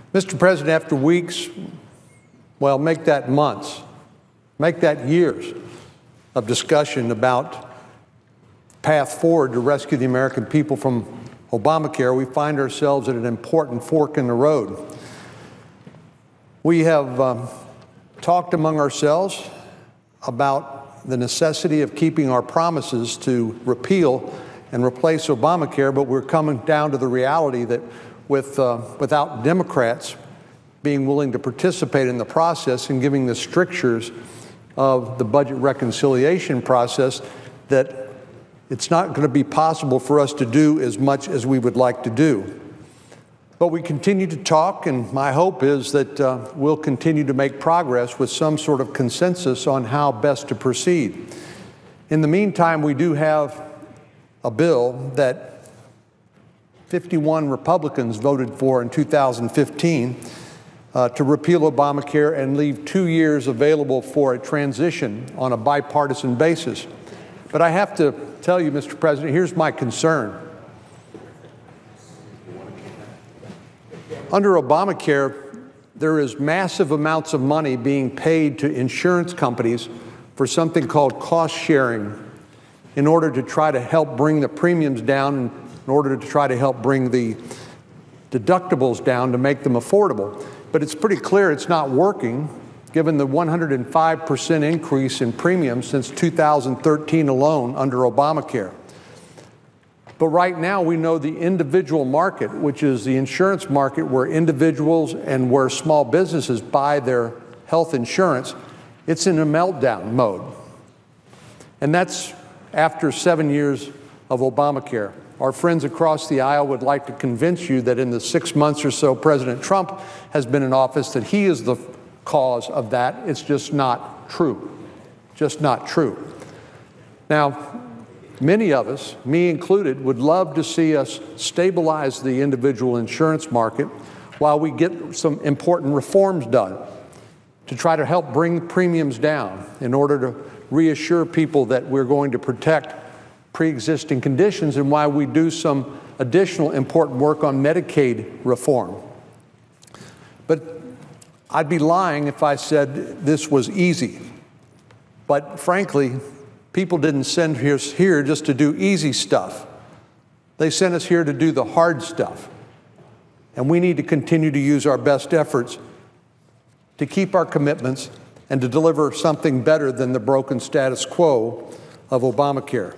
Mr. President, after weeks, well, make that months, make that years of discussion about path forward to rescue the American people from Obamacare, we find ourselves at an important fork in the road. We have talked among ourselves about the necessity of keeping our promises to repeal and replace Obamacare, but we're coming down to the reality that without Democrats being willing to participate in the process and giving the strictures of the budget reconciliation process, that it's not going to be possible for us to do as much as we would like to do. But we continue to talk, and my hope is that we'll continue to make progress with some sort of consensus on how best to proceed. In the meantime, we do have a bill that 51 Republicans voted for in 2015 to repeal Obamacare and leave 2 years available for a transition on a bipartisan basis. But I have to tell you, Mr. President, here's my concern. Under Obamacare, there is massive amounts of money being paid to insurance companies for something called cost sharing in order to try to help bring the premiums down, and in order to try to help bring the deductibles down to make them affordable. But it's pretty clear it's not working, given the 105% increase in premiums since 2013 alone under Obamacare. But right now, we know the individual market, which is the insurance market where individuals and where small businesses buy their health insurance, it's in a meltdown mode. And that's after 7 years of Obamacare. Our friends across the aisle would like to convince you that in the 6 months or so President Trump has been in office that he is the cause of that. It's just not true. Just not true. Now, many of us, me included, would love to see us stabilize the individual insurance market while we get some important reforms done to try to help bring premiums down in order to reassure people that we're going to protect pre-existing conditions, and why we do some additional important work on Medicaid reform. But I'd be lying if I said this was easy. But frankly, people didn't send us here just to do easy stuff. They sent us here to do the hard stuff. And we need to continue to use our best efforts to keep our commitments and to deliver something better than the broken status quo of Obamacare.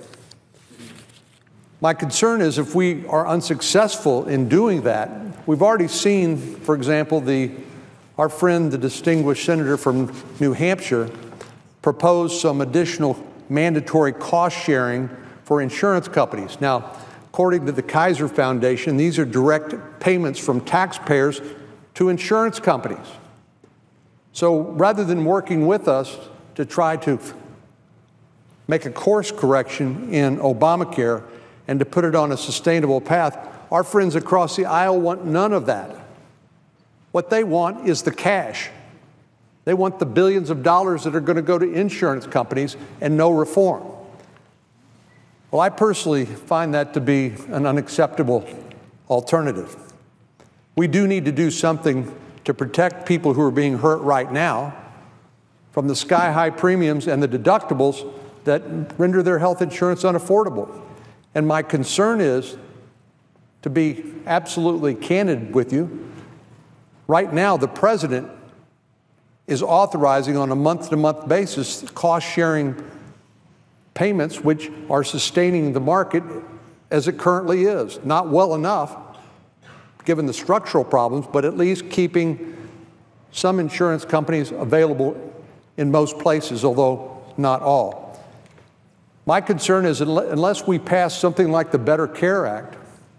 My concern is if we are unsuccessful in doing that, we've already seen, for example, our friend, the distinguished senator from New Hampshire, propose some additional mandatory cost sharing for insurance companies. Now, according to the Kaiser Foundation, these are direct payments from taxpayers to insurance companies. So rather than working with us to try to make a course correction in Obamacare and to put it on a sustainable path, our friends across the aisle want none of that. What they want is the cash. They want the billions of dollars that are going to go to insurance companies and no reform. Well, I personally find that to be an unacceptable alternative. We do need to do something to protect people who are being hurt right now from the sky-high premiums and the deductibles that render their health insurance unaffordable. And my concern is, to be absolutely candid with you, right now the president is authorizing on a month-to-month basis cost-sharing payments which are sustaining the market as it currently is. Not well enough, given the structural problems, but at least keeping some insurance companies available in most places, although not all. My concern is unless we pass something like the Better Care Act,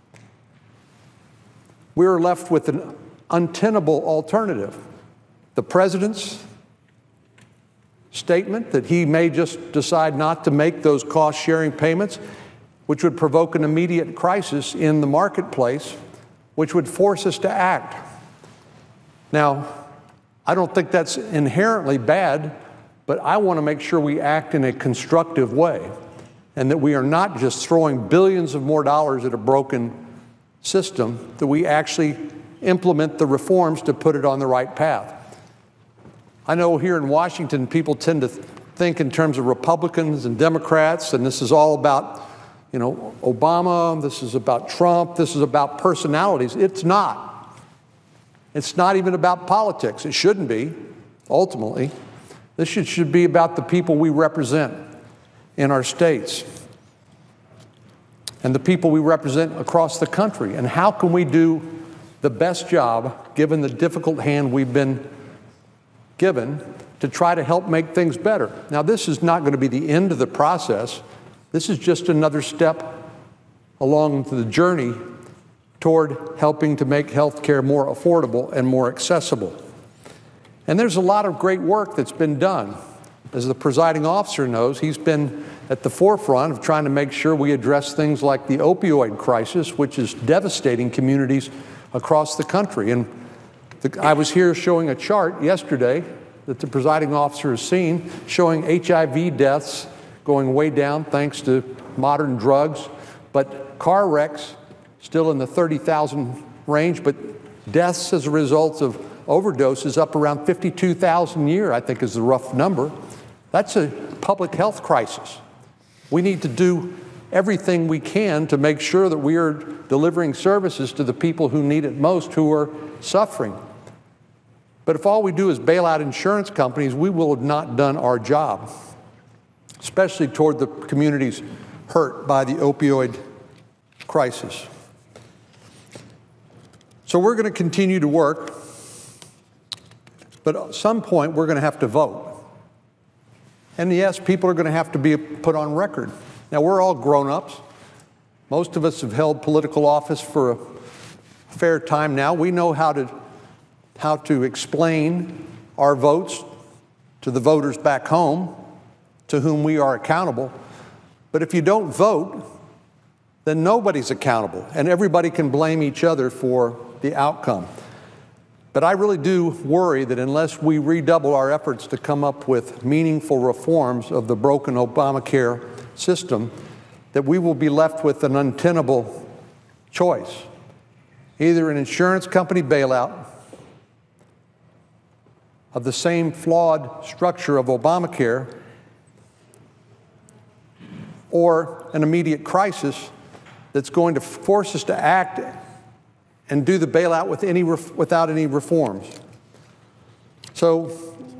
we're left with an untenable alternative. The president's statement that he may just decide not to make those cost-sharing payments, which would provoke an immediate crisis in the marketplace, which would force us to act. Now, I don't think that's inherently bad, but I want to make sure we act in a constructive way and that we are not just throwing billions of more dollars at a broken system, that we actually implement the reforms to put it on the right path. I know here in Washington, people tend to think in terms of Republicans and Democrats, and this is all about, Obama, this is about Trump, this is about personalities. It's not. It's not even about politics. It shouldn't be, ultimately. This should be about the people we represent in our states and the people we represent across the country. And how can we do the best job, given the difficult hand we've been given, to try to help make things better? Now, this is not going to be the end of the process. This is just another step along the journey toward helping to make health care more affordable and more accessible. And there's a lot of great work that's been done. As the presiding officer knows, he's been at the forefront of trying to make sure we address things like the opioid crisis, which is devastating communities across the country. And I was here showing a chart yesterday that the presiding officer has seen, showing HIV deaths going way down thanks to modern drugs, but car wrecks still in the 30,000 range, but deaths as a result of overdoses up around 52,000 a year, I think is the rough number. That's a public health crisis. We need to do everything we can to make sure that we are delivering services to the people who need it most, who are suffering. But if all we do is bail out insurance companies, we will have not done our job, especially toward the communities hurt by the opioid crisis. So we're going to continue to work, but at some point we're going to have to vote. And yes, people are going to have to be put on record. Now, we're all grown-ups. Most of us have held political office for a fair time now. We know how to explain our votes to the voters back home, to whom we are accountable. But if you don't vote, then nobody's accountable, and everybody can blame each other for the outcome. But I really do worry that unless we redouble our efforts to come up with meaningful reforms of the broken Obamacare system, that we will be left with an untenable choice. Either an insurance company bailout of the same flawed structure of Obamacare, or an immediate crisis that's going to force us to act and do the bailout without any reforms. So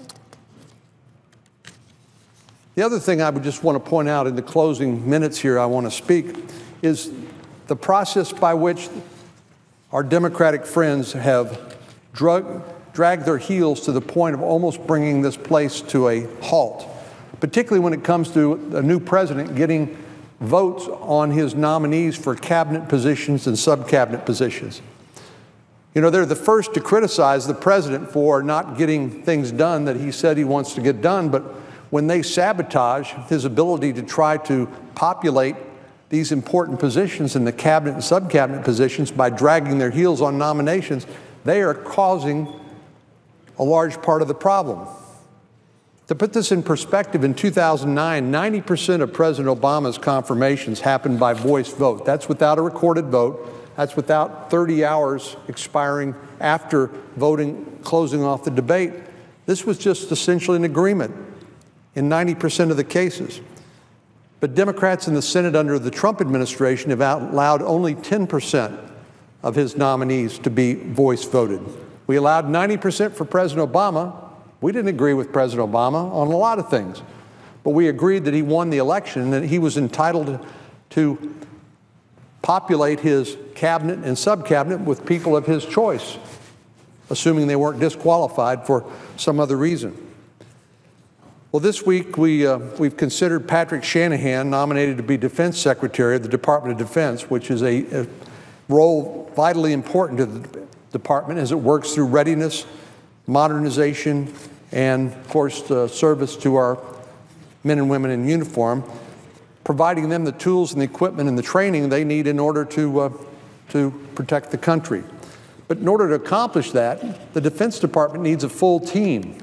the other thing I would just want to point out in the closing minutes here I want to speak is the process by which our Democratic friends have dragged their heels to the point of almost bringing this place to a halt, particularly when it comes to a new president getting votes on his nominees for cabinet positions and sub-cabinet positions. They're the first to criticize the president for not getting things done that he said he wants to get done, but when they sabotage his ability to try to populate these important positions in the cabinet and sub-cabinet positions by dragging their heels on nominations, they are causing a large part of the problem. To put this in perspective, in 2009, 90% of President Obama's confirmations happened by voice vote. That's without a recorded vote. That's without 30 hours expiring after voting, closing off the debate. This was just essentially an agreement in 90% of the cases. But Democrats in the Senate under the Trump administration have allowed only 10% of his nominees to be voice voted. We allowed 90% for President Obama. We didn't agree with President Obama on a lot of things, but we agreed that he won the election and that he was entitled to populate his cabinet and sub-cabinet with people of his choice, assuming they weren't disqualified for some other reason. Well, this week we've considered Patrick Shanahan nominated to be Defense Secretary of the Department of Defense, which is a role vitally important to the department as it works through readiness, modernization, and, of course, service to our men and women in uniform, providing them the tools and the equipment and the training they need in order to protect the country. But in order to accomplish that, the Defense Department needs a full team.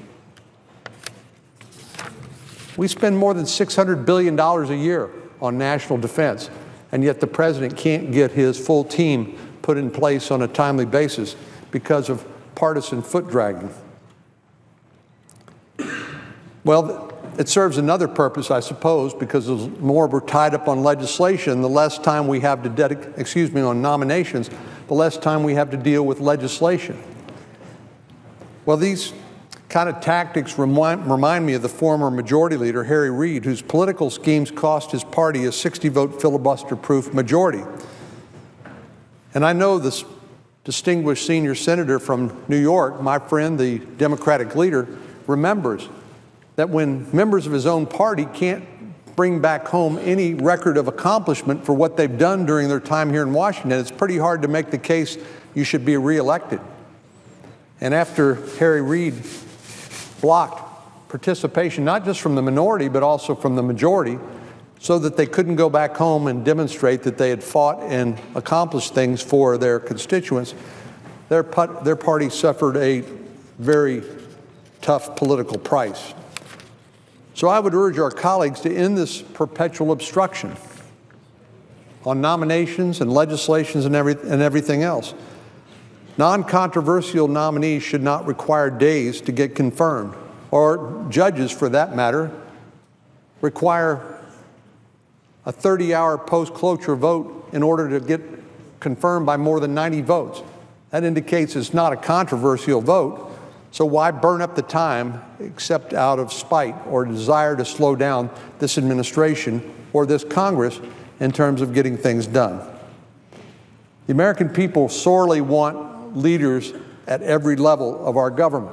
We spend more than $600 billion a year on national defense, and yet the president can't get his full team put in place on a timely basis. because of partisan foot-dragging. Well, it serves another purpose, I suppose, because the more we're tied up on legislation, the less time we have to on nominations, the less time we have to deal with legislation. Well, these kind of tactics remind me of the former Majority Leader, Harry Reid, whose political schemes cost his party a 60-vote filibuster-proof majority. And I know this distinguished senior senator from New York, my friend, the Democratic leader, remembers that when members of his own party can't bring back home any record of accomplishment for what they've done during their time here in Washington, it's pretty hard to make the case you should be reelected. And after Harry Reid blocked participation, not just from the minority, but also from the majority, so that they couldn't go back home and demonstrate that they had fought and accomplished things for their constituents, their party suffered a very tough political price. So I would urge our colleagues to end this perpetual obstruction on nominations and legislations and everything else. Non-controversial nominees should not require days to get confirmed, or judges, for that matter, require a 30-hour post-cloture vote in order to get confirmed by more than 90 votes. That indicates it's not a controversial vote, so why burn up the time except out of spite or desire to slow down this administration or this Congress in terms of getting things done? The American people sorely want leaders at every level of our government.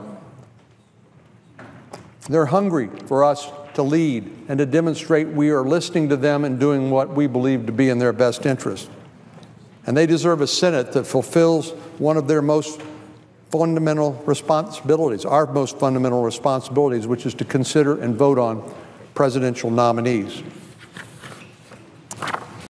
They're hungry for us to lead and to demonstrate we are listening to them and doing what we believe to be in their best interest. And they deserve a Senate that fulfills one of their most fundamental responsibilities, our most fundamental responsibilities, which is to consider and vote on presidential nominees.